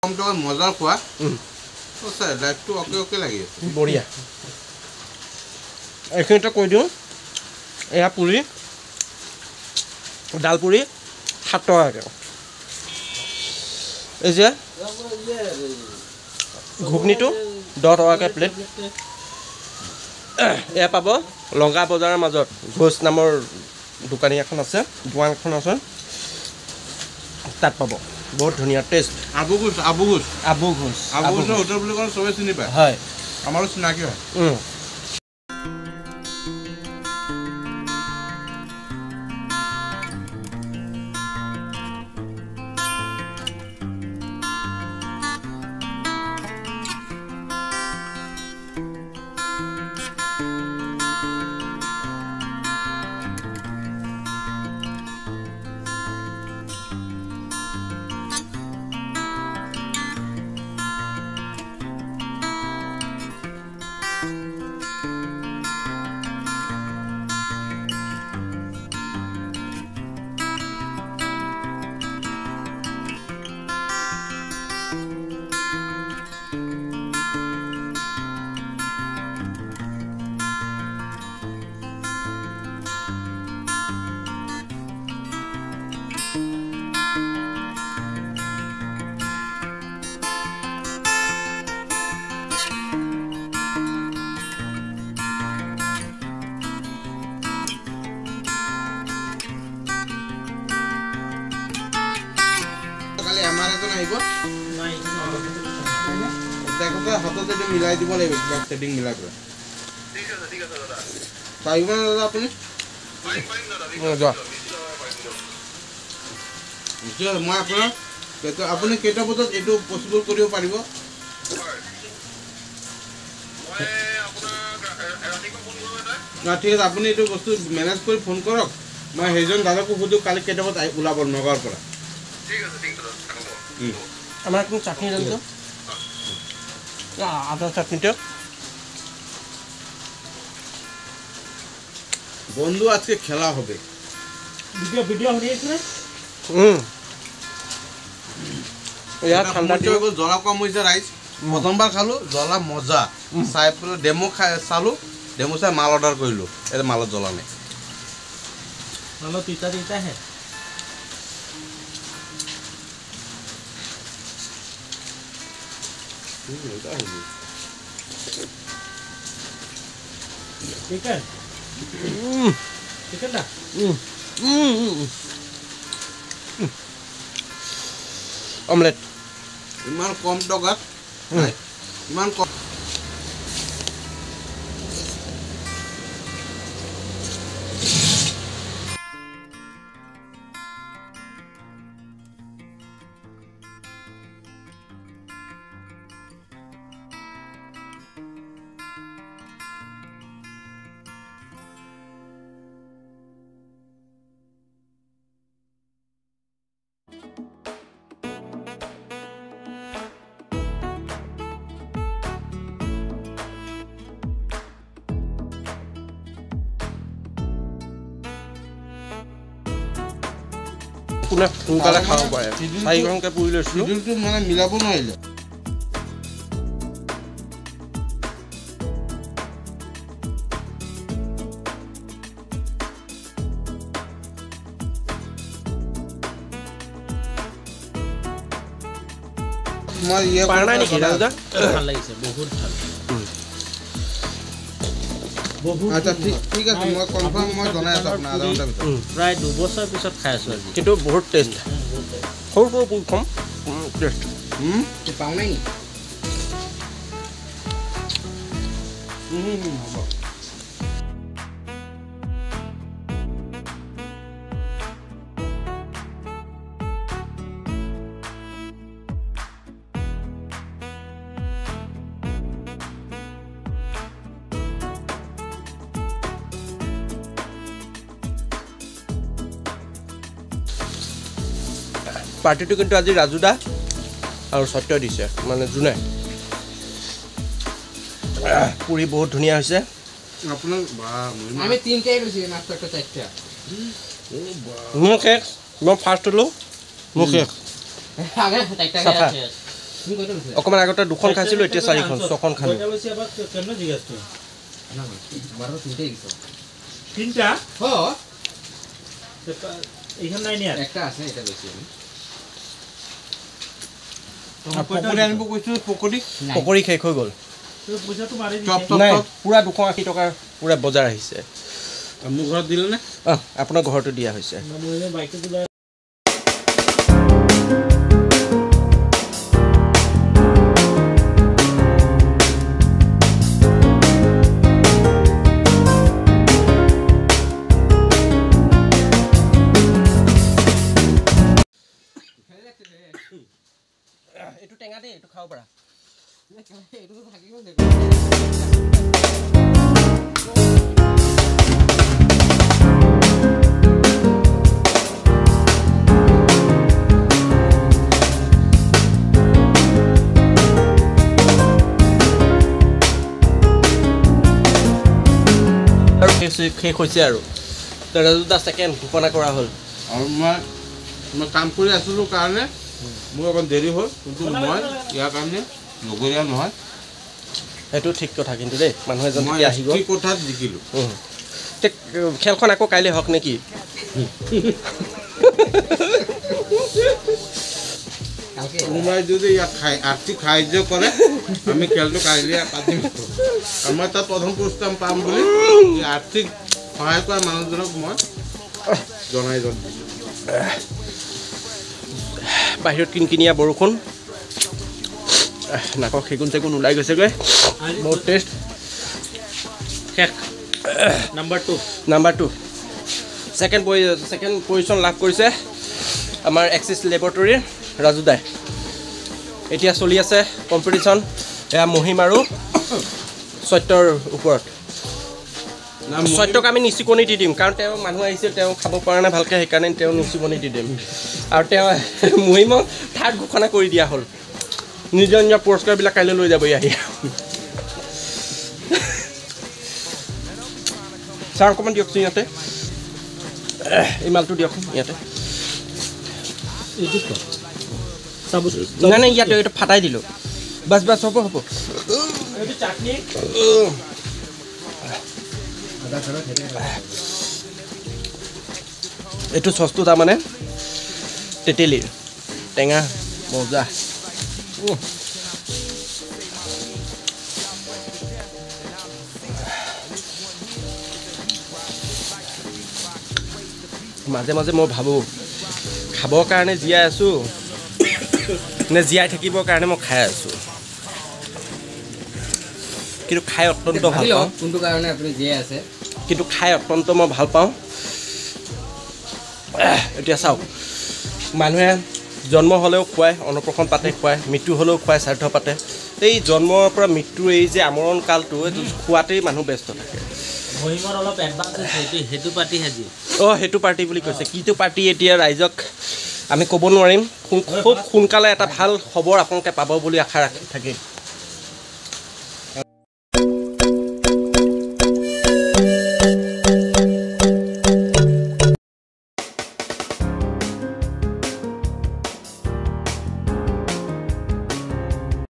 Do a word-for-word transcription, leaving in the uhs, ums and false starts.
কম টকা মজাৰ খোৱা সঁচাই লাইফটো অকে অকে লাগি আছে বঢ়িয়া এইখিনিতে কৈ দিওঁ এয়া পুৰি ডাল পুৰি সাত টকাকৈ এই যে ঘুগনিটো দহ টকাকৈ প্লেট এয়া পাব লংকা বজাৰৰ মাজত ঘোষ নামৰ দোকানী এখন আছে দোকান এখন আছে তাত পাব বহুত ধুনীয়া টেষ্ট আবু ঘোষ আবু ঘোষ আবু ঘোষ আবু ঘোষৰ হোটেল বুলি ক'লে চবেই চিনি পায় হয় আমাৰো চিনাকি হয় হাতত যদি মিলাই দিব লাগিব কিবা সেটিং মিলাই কৰি ঠিক আছে ঠিক আছে দাদা পাৰিব না দাদা আপুনি পাৰিম পাৰিম দাদা যোৱা নিশ্চয় মই আপোনাৰ কেইটা আপুনি কেইটা বজাত এইটো পচিবল কৰিব পাৰিব মই আপোনাক ৰাতিপুৱা ফোন কৰিব না ঠিক আছে আপুনি এইটো বস্তু মেনেজ কৰি ফোন কৰক মই সেইজন দাদাকো সুধো কালি কেইটা বজাত ওলাব নগাঁৱৰ পৰা ঠিক আছে ঠিক আছে আমাৰ কোনো চাটনি জানো আদা চাটনিটা বন্ধু আজকে খেলা হবে ভিডিও ভিডিও হয়ে গেছে হুম ইয়া ঠান্ডা দিও জলা কম হইছে রাইস প্রথমবার খালো জলা মজা চাই পুরো ডেমো খাই চালো ডেমো চাই মাল অর্ডার কইলো এর মালত জলা নাই মালো তিতা তিতা হে Tiken. Hmm. Tiken dah. Hmm. Hmm. Omelet. Iman kom togat. Hmm. Iman kom. কোনে সোনকালে খাব পাৰে চাৰিখনকে পুৰি লৈছোঁ চিডিউলটো মানে মিলাব নোৱাৰিলে তোমাৰ ইয়ে পাৰা নাই নেকি দাদা ভাল লাগিছে বহুত ভাল আচ্ছা ঠিক আছে মই কনফাৰ্ম মই জনাই আছো আপোনাৰ আধা ঘণ্টা ভিতৰত প্ৰায় দুবছৰ পিছত খাই আছো আজি কিন্তু বহুত টেষ্ট সৰু সৰু পুৰি কম টেষ্ট হুম পাওঁ নাই হুম হ'ব পাৰ্টিটো কিন্তু আজি ৰাজুদা আৰু সত্য দিছে মানে জুনে পুৰি বহুত ধুনীয়া হৈছে আপোনাৰ আমি তিনটাই লৈছি মাত্ৰ একটা চারটা মোৰ শেষ মই ফাৰ্ষ্ট হ'লো মোৰ শেষ আগে চারটা আছে অকণমান আগতে দুখন খাইছিলোঁ এতিয়া চাৰিখন ছখন খালোঁ তিনটা হয় এইখন নাই নিয়া একটা আছে এটা বেশি আমি পকৰি আনিব কৈছোঁ পকৰি পকৰি শেষ হৈ গ'ল পইচাটো মাৰি নাই পুৰা দুশ আশী টকাৰ পুৰা বজাৰ আহিছে মোৰ ঘৰত দিলে নে অঁ আপোনাৰ ঘৰতো দিয়া হৈছে এইটো টেঙা দেই এইটো খাব পাৰা আৰু শেষ হৈছে আৰু ৰাজুদা ছেকেণ্ড ঘোষণা কৰা হ'ল আৰু মই মই কাম কৰি আছিলোঁ কাৰণে মোৰ অকণ দেৰি হ'ল কিন্তু মই ইয়াৰ কাৰণে নগৰীয়া নহয় সেইটো ঠিক কথা কিন্তু দেই মানুহ এজন মই আহি কি কথাত জিকিলোঁ খেলখন আকৌ কাইলৈ হওক নেকি কোনোবাই যদি ইয়াক খাই আৰ্থিক সাহায্য কৰে আমি খেলটো কাইলৈ পাতিম আমাৰ তাত প্ৰথম পুৰস্কাৰ পাম বুলি আৰ্থিক সহায় কৰা মানুহজনক মই জনাই জন বাহিৰত কিনকিনীয়া বৰষুণ নাকৰ সেগুন চেগুন ওলাই গৈছেগৈ বহুত টেষ্ট শেষ number two number two second পজি ছেকেণ্ড পজিশ্যন লাভ কৰিছে আমাৰ এক্সিছ লেবৰেটৰীৰ ৰাজুদাই এতিয়া চলি আছে কম্পিটিশ্যন এয়া মহিম আৰু সত্যৰ ওপৰত সত্যক আমি নিচিকনি দি দিম কাৰণ তেওঁ মানুহ আহিছিল তেওঁ খাব পৰা নাই ভালকৈ সেইকাৰণে তেওঁ নিচিকনি দি দিম আৰু তেওঁ মহিমক থাৰ্ড ঘোষণা কৰি দিয়া হ'ল নিজৰ নিজৰ পুৰস্কাৰবিলাক কাইলৈ লৈ যাবহি আহি ছাৰ অকণমান দিয়কচোন ইয়াতে এই মালটো দিয়কচোন ইয়াতে নাই নাই ইয়াতে এইটো ফাটাই দিলোঁ বাছ বাছ হ'ব হ'ব এইটো চচটো তাৰমানে তেতেলীৰ টেঙা মজা মাজে মাজে মই ভাবোঁ খাবৰ কাৰণে জীয়াই আছোঁ নে জীয়াই থাকিবৰ কাৰণে মই খাই আছোঁ কিন্তু খাই অত্যন্ত ভাল পাওঁ কোনটো কাৰণে আপুনি জীয়াই আছে কিন্তু খাই অত্যন্ত মই ভাল পাওঁ এতিয়া চাওক মানুহে জন্ম হ'লেও খুৱায় অন্নপ্ৰসন পাতে খুৱায় মৃত্যু হ'লেও খুৱায় শ্ৰাদ্ধ পাতে এই জন্মৰ পৰা মৃত্যুৰ এই যে আমৰণ কালটো এইটো খোৱাতেই মানুহ ব্যস্ত থাকে মহিমৰ অলপ এডভান্স আছে সেইটো পাৰ্টি সাজি অঁ সেইটো পাৰ্টি বুলি কৈছে কিটো পাৰ্টি এতিয়া ৰাইজক আমি ক'ব নোৱাৰিম খুব সোনকালে এটা ভাল খবৰ আপোনালোকে পাব বুলি আশা ৰাখি থাকিম